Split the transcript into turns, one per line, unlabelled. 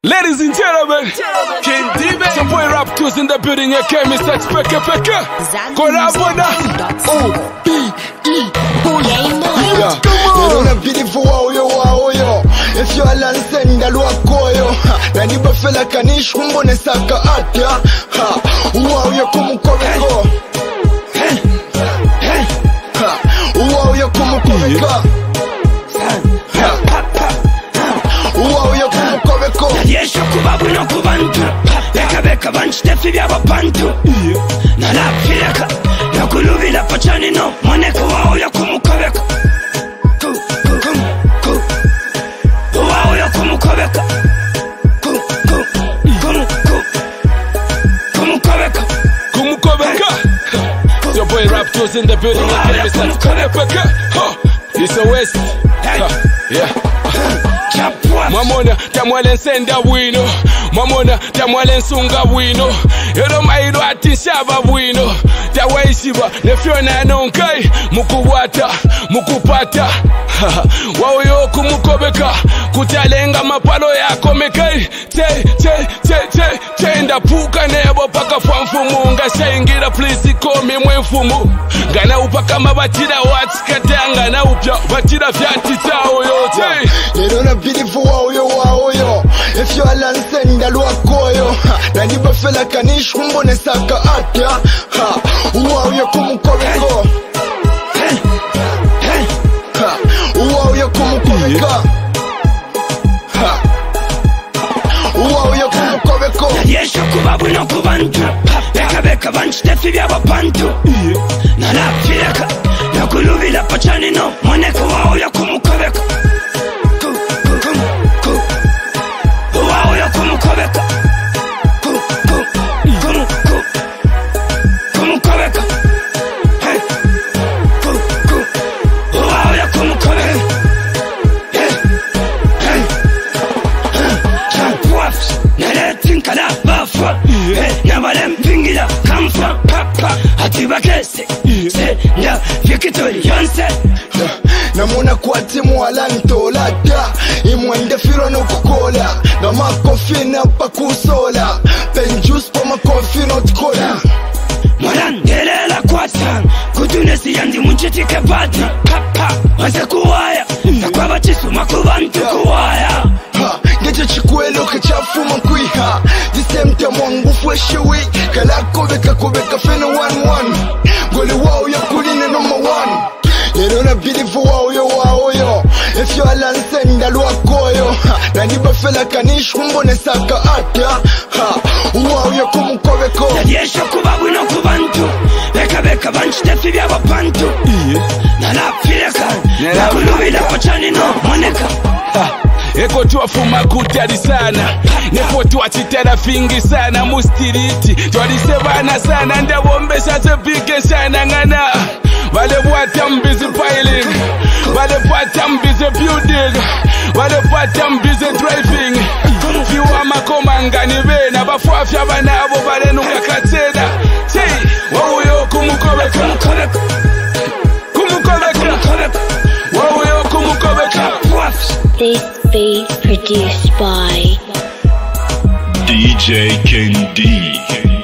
Ladies and gentlemen, some boy rap tools in the building. You came, Mr. Kobeka. Korabona.
O-B-E-Booyah. Come on. Beautiful wow. If you are lansenda luakoyo na niba fela kanish kumbone saka atya. Wow yo Kumu Kobeka. Wow yo Kumu Kobeka. Wow yo Kumu Kobeka.
Yesho kubabu no kubantu Yakabeka banchitefi by'abapantu Nalapireka Nakulubila pachani no Moneko wao yo Kumu Kobeka. Wao yo Kumu Kobeka.
Kumu Kobeka. Your boy rap tools in the building. You came, Mr. Kobeka. It's a West. Yeah. Mamona tamwale nsenda bwino, mamona tamwale nsunga bwino, yero mairo atinsaba bwino, tawaishiba nefyona nonkai mukubwata mukupata. Wao yo Kumu Kobeka kutalenga mapalo yako mekai tenda puka nebo paka famfumunga shaingira please call me mwefumu ngana upaka mabatira watsikatanga na upya batira vyati tao yote.
Lero na beautiful wow yo. If you are lansenda luakoyo na niba fela kanish kumbone saka atya. Wow yo Kumu Kobeka. Wow yo Kumu Kobeka. Wow yo Kumu Kobeka.
Yesho kubabu no kubantu Yakabeka banchitefi by'abapantu Nalapireka Nakulubila pachani no Moneko wao yo Kumu Kobeka. Wao yo Kumu Kobeka. Kumu Kobeka. Wao yo Kumu Kobeka. Naletinkala bafwa Nabalempingila kamfa papa Atibakese Se nda Victory Yonse
Namuna kwa timu alantolata Imwende firo no kukola Na makofi na pakusola Penjus pa makofi no tukola
Mwarandelela kwata Kudunesi yandi munchitike bata Papa Wase kuwaya Takwaba chisuma kubantu kuwaya
Ngeje chikuelo kachafuma kuiha Disemte mwangu fweshewi Kala Kobeka feno 1-1 Goli wao ya kuline number 1. Lero na beautiful wow yo. If you are lansenda luakoyo na niba fela kanish kumbone saka atya. Wow yo Kumu Kobeka.
Yesho kubabu no kubantu Yakabeka banchitefi by'abapantu Nalapireka Nakulubila pachani no Moneka.
Eko tuwafuma kutari sana Nepo tuwachitera fingi sana mustiriti Twadisebana sana ndawombesha zepike sana ngana Wale bwata mbizi piling Wale bwata mbizi building Wale bwata mbizi driving Kiwa makomanga ni bena Bafuafya banabo bale nuka kateda Wao yo Kumu Kobeka. Kumu Kobeka. Wao yo Kumu Kobeka.
This beat produced by
DJ Ken D.